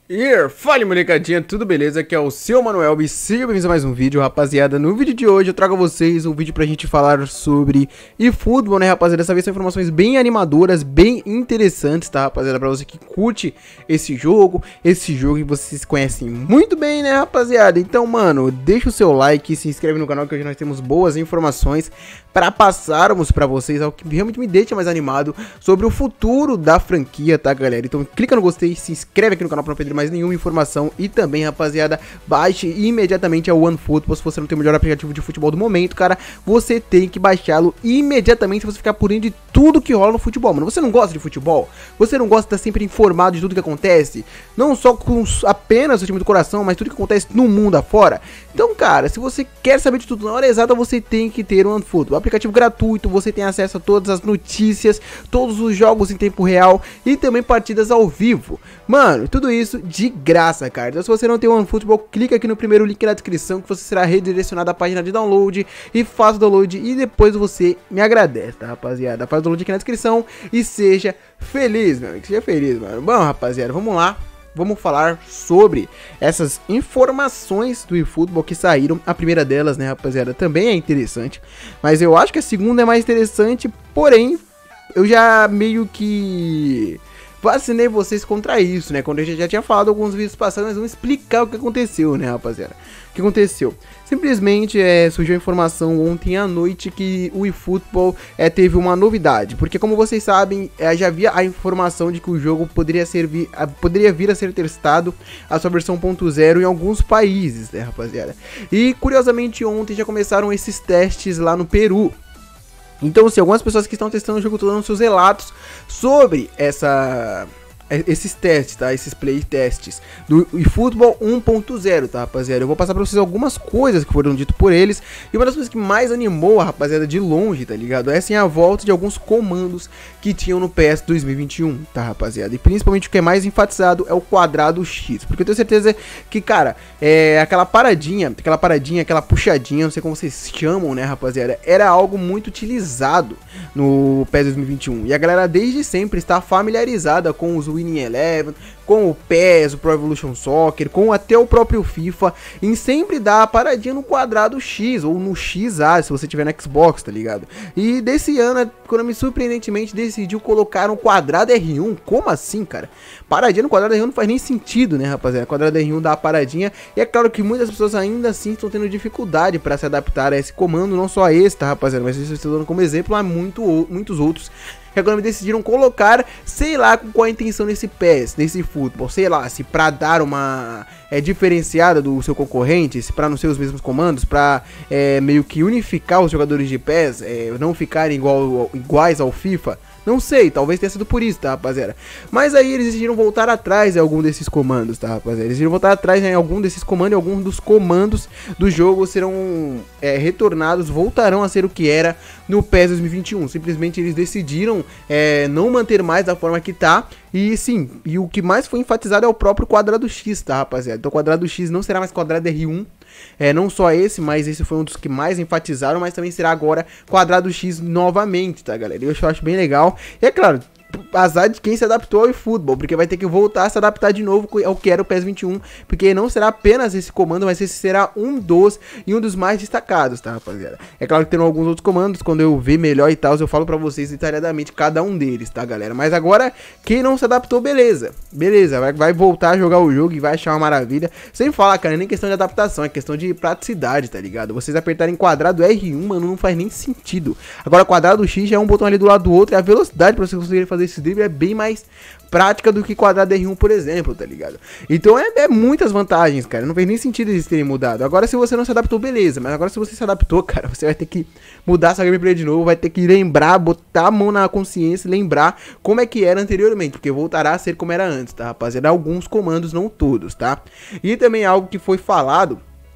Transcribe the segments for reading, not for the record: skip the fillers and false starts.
Fala molecadinha, tudo beleza? Aqui é o seu Manuel e sejam bem-vindos a mais um vídeo, rapaziada. No vídeo de hoje eu trago a vocês um vídeo pra gente falar sobre eFootball, né, rapaziada? Dessa vez são informações bem animadoras, bem interessantes, tá, rapaziada? Pra você que curte esse jogo que vocês conhecem muito bem, né, rapaziada? Então, mano, deixa o seu like e se inscreve no canal que hoje nós temos boas informações para passarmos pra vocês, algo que realmente me deixa mais animado sobre o futuro da franquia, tá, galera? Então clica no gostei, se inscreve aqui no canal pra não perder mais nenhuma informação e também, rapaziada, baixe imediatamente a OneFootball. Se você não tem o melhor aplicativo de futebol do momento, cara, você tem que baixá-lo imediatamente se você ficar por dentro de tudo que rola no futebol, mano. Você não gosta de futebol? Você não gosta de estar sempre informado de tudo que acontece? Não só com apenas o time do coração, mas tudo que acontece no mundo afora? Então, cara, se você quer saber de tudo na hora exata, você tem que ter o OneFootball. Aplicativo gratuito, você tem acesso a todas as notícias, todos os jogos em tempo real e também partidas ao vivo. Mano, tudo isso de graça, cara. Então se você não tem o OneFootball, clica aqui no primeiro link na descrição que você será redirecionado à página de download e faça o download e depois você me agradece, tá, rapaziada? Faz o download aqui na descrição e seja feliz, meu amigo. Seja feliz, mano. Bom, rapaziada, vamos lá. Vamos falar sobre essas informações do eFootball que saíram. A primeira delas, né, rapaziada, também é interessante, mas eu acho que a segunda é mais interessante, porém, eu já meio que vacinei vocês contra isso, né? Quando eu já tinha falado alguns vídeos passados, mas vamos explicar o que aconteceu, né, rapaziada? O que aconteceu? Simplesmente surgiu a informação ontem à noite que o eFootball teve uma novidade. Porque como vocês sabem, já havia a informação de que o jogo poderia vir a ser testado a sua versão 1.0 em alguns países, né, rapaziada? E curiosamente ontem já começaram esses testes lá no Peru. Então, assim, algumas pessoas que estão testando o jogo estão dando seus relatos sobre esses testes, tá? Esses playtests do eFootball 1.0, tá, rapaziada? Eu vou passar pra vocês algumas coisas que foram ditas por eles. E uma das coisas que mais animou a rapaziada de longe, tá ligado? É assim a volta de alguns comandos que tinham no PES 2021, tá, rapaziada? E principalmente o que é mais enfatizado é o quadrado X. Porque eu tenho certeza que, cara, aquela paradinha, aquela puxadinha, não sei como vocês chamam, né, rapaziada? Era algo muito utilizado no PES 2021. E a galera desde sempre está familiarizada com os Winning Eleven, com o PES, o Pro Evolution Soccer, com até o próprio FIFA, em sempre dar a paradinha no quadrado X, ou no XA, se você tiver no Xbox, tá ligado? E desse ano, a Konami surpreendentemente decidiu colocar um quadrado R1, como assim, cara? Paradinha no quadrado R1 não faz nem sentido, né, rapaziada? Quadrado R1 dá a paradinha, e é claro que muitas pessoas ainda assim estão tendo dificuldade para se adaptar a esse comando, não só a esse, tá, rapaziada? Mas isso eu estou dando como exemplo, há muitos outros que agora decidiram colocar, sei lá, com qual a intenção nesse PES, nesse eFootball, sei lá, se pra dar uma diferenciada do seu concorrente, se pra não ser os mesmos comandos, pra meio que unificar os jogadores de PES, não ficarem iguais ao FIFA. Não sei, talvez tenha sido por isso, tá, rapaziada? Mas aí eles decidiram voltar atrás em algum desses comandos, tá, rapaziada? Eles decidiram voltar atrás em algum desses comandos e alguns dos comandos do jogo serão retornados, voltarão a ser o que era no PES 2021. Simplesmente eles decidiram não manter mais da forma que tá. E sim, e o que mais foi enfatizado é o próprio quadrado X, tá, rapaziada? Então o quadrado X não será mais quadrado R1. Não só esse, mas esse foi um dos que mais enfatizaram, mas também será agora quadrado X novamente, tá, galera? Eu acho bem legal. E é claro, azar de quem se adaptou ao eFootball, porque vai ter que voltar a se adaptar de novo ao que era o PES 21, porque não será apenas esse comando, mas esse será um dos mais destacados, tá, rapaziada? É claro que terão alguns outros comandos, quando eu ver melhor e tal, eu falo pra vocês detalhadamente cada um deles, tá, galera? Mas agora, quem não se adaptou, beleza, vai voltar a jogar o jogo e vai achar uma maravilha. Sem falar, cara, nem questão de adaptação, é questão de praticidade, tá ligado? Vocês apertarem quadrado R1, mano, não faz nem sentido. Agora, quadrado X já é um botão ali do lado do outro, e a velocidade pra vocês conseguirem fazer esse drible é bem mais prática do que quadrado R1, por exemplo, tá ligado? Então muitas vantagens, cara, não fez nem sentido eles terem mudado. Agora se você não se adaptou, beleza, mas agora se você se adaptou, cara, você vai ter que mudar essa gameplay de novo, vai ter que lembrar, botar a mão na consciência e lembrar como é que era anteriormente, porque voltará a ser como era antes, tá, rapaziada? Alguns comandos, não todos, tá? E também algo que foi falado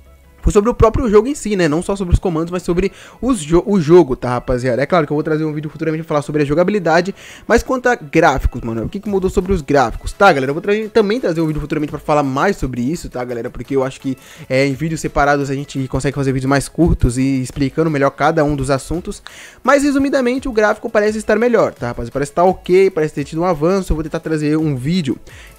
foi sobre o próprio jogo em si, né? Não só sobre os comandos, mas sobre o jogo, tá, rapaziada? É claro que eu vou trazer um vídeo futuramente pra falar sobre a jogabilidade, mas quanto a gráficos, mano, o que mudou sobre os gráficos, tá, galera? Eu vou também trazer um vídeo futuramente pra falar mais sobre isso, tá, galera? Porque eu acho que em vídeos separados a gente consegue fazer vídeos mais curtos e explicando melhor cada um dos assuntos. Mas, resumidamente, o gráfico parece estar melhor, tá, rapaziada? Parece estar ok, parece ter tido um avanço. Eu vou tentar trazer um vídeo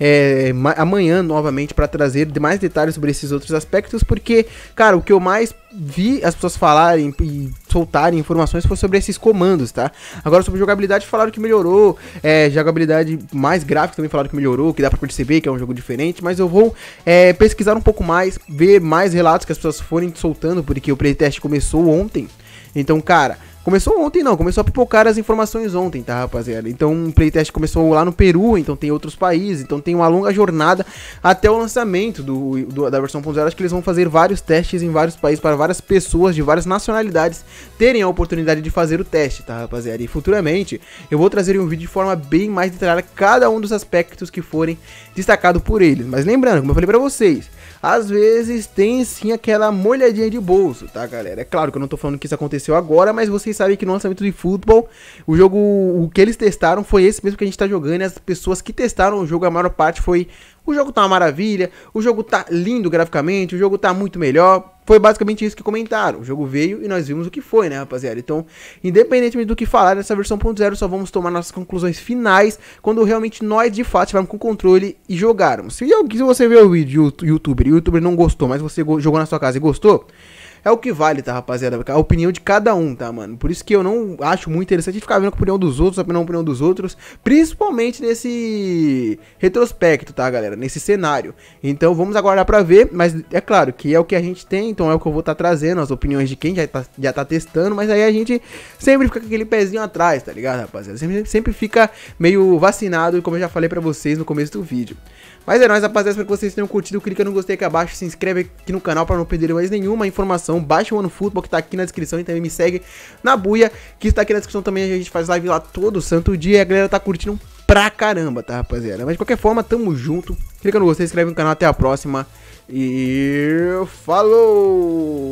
amanhã, novamente, pra trazer mais detalhes sobre esses outros aspectos, porque... Cara, o que eu mais vi as pessoas falarem e soltarem informações foi sobre esses comandos, tá? Agora sobre jogabilidade falaram que melhorou, jogabilidade mais gráfica também falaram que melhorou, que dá pra perceber que é um jogo diferente, mas eu vou pesquisar um pouco mais, ver mais relatos que as pessoas forem soltando, porque o playtest começou ontem, então, cara... Começou ontem não, começou a pipocar as informações ontem, tá, rapaziada? Então o playtest começou lá no Peru, então tem outros países, então tem uma longa jornada até o lançamento da versão 1.0. Acho que eles vão fazer vários testes em vários países para várias pessoas de várias nacionalidades terem a oportunidade de fazer o teste, tá, rapaziada? E futuramente eu vou trazer um vídeo de forma bem mais detalhada cada um dos aspectos que forem destacados por eles. Mas lembrando, como eu falei pra vocês, às vezes tem sim aquela molhadinha de bolso, tá, galera? É claro que eu não tô falando que isso aconteceu agora, mas vocês sabem que no lançamento de futebol, o jogo, o que eles testaram foi esse mesmo que a gente tá jogando, e as pessoas que testaram o jogo, a maior parte foi: o jogo tá uma maravilha, o jogo tá lindo graficamente, o jogo tá muito melhor. Foi basicamente isso que comentaram. O jogo veio e nós vimos o que foi, né, rapaziada? Então, independentemente do que falar dessa versão 1.0, só vamos tomar nossas conclusões finais quando realmente nós, de fato, estivermos com o controle e jogarmos. Se você ver o vídeo e o youtuber não gostou, mas você jogou na sua casa e gostou, é o que vale, tá, rapaziada? A opinião de cada um, tá, mano? Por isso que eu não acho muito interessante ficar vendo a opinião dos outros, a opinião dos outros, principalmente nesse retrospecto, tá, galera? Nesse cenário. Então vamos aguardar pra ver, mas é claro que é o que a gente tem, então é o que eu vou estar trazendo, as opiniões de quem já tá testando, mas aí a gente sempre fica com aquele pezinho atrás, tá ligado, rapaziada? Sempre fica meio vacinado, como eu já falei pra vocês no começo do vídeo. Mas é nóis, rapaziada, espero que vocês tenham curtido. Clica no gostei aqui abaixo, se inscreve aqui no canal para não perder mais nenhuma informação. Baixa o OneFootball que tá aqui na descrição e também me segue na Buia, que está aqui na descrição também. A gente faz live lá todo santo dia e a galera tá curtindo pra caramba, tá, rapaziada? Mas de qualquer forma, tamo junto. Clica no gostei, se inscreve no canal, até a próxima e falou!